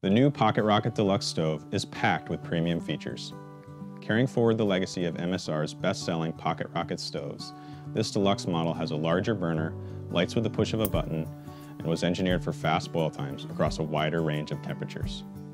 The new PocketRocket Deluxe Stove is packed with premium features. Carrying forward the legacy of MSR's best-selling PocketRocket stoves, this deluxe model has a larger burner, lights with the push of a button, and was engineered for fast boil times across a wider range of temperatures.